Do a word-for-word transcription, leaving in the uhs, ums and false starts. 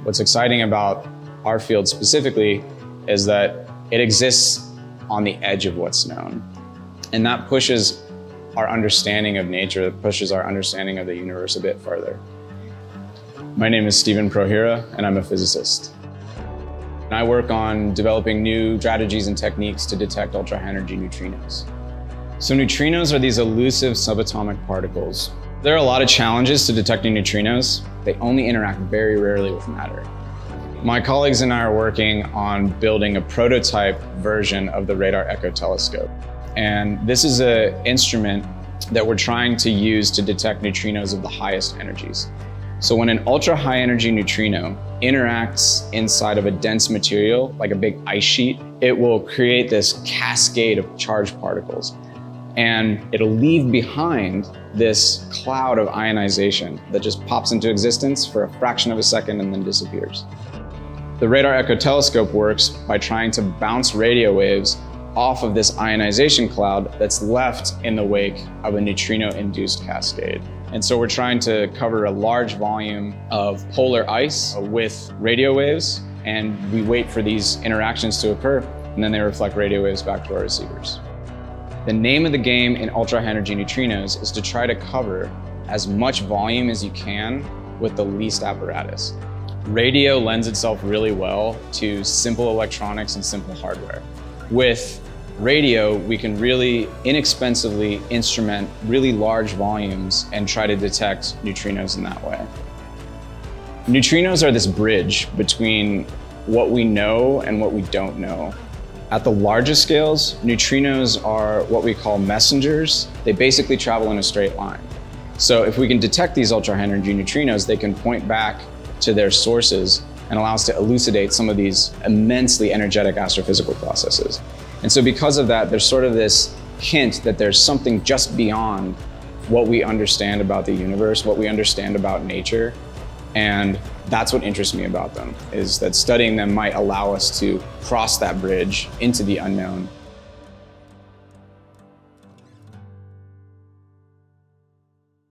What's exciting about our field specifically is that it exists on the edge of what's known. And that pushes our understanding of nature, it pushes our understanding of the universe a bit further. My name is Steven Prohira, and I'm a physicist. And I work on developing new strategies and techniques to detect ultra-high energy neutrinos. So neutrinos are these elusive subatomic particles. There are a lot of challenges to detecting neutrinos. They only interact very rarely with matter. My colleagues and I are working on building a prototype version of the radar echo telescope. And this is an instrument that we're trying to use to detect neutrinos of the highest energies. So when an ultra-high energy neutrino interacts inside of a dense material, like a big ice sheet, it will create this cascade of charged particles. And it'll leave behind this cloud of ionization that just pops into existence for a fraction of a second and then disappears. The radar echo telescope works by trying to bounce radio waves off of this ionization cloud that's left in the wake of a neutrino-induced cascade. And so we're trying to cover a large volume of polar ice with radio waves, and we wait for these interactions to occur, and then they reflect radio waves back to our receivers. The name of the game in ultra-high energy neutrinos is to try to cover as much volume as you can with the least apparatus. Radio lends itself really well to simple electronics and simple hardware. With radio, we can really inexpensively instrument really large volumes and try to detect neutrinos in that way. Neutrinos are this bridge between what we know and what we don't know. At the largest scales, neutrinos are what we call messengers. They basically travel in a straight line. So if we can detect these ultra-high energy neutrinos, they can point back to their sources and allow us to elucidate some of these immensely energetic astrophysical processes. And so because of that, there's sort of this hint that there's something just beyond what we understand about the universe, what we understand about nature. And that's what interests me about them, is that studying them might allow us to cross that bridge into the unknown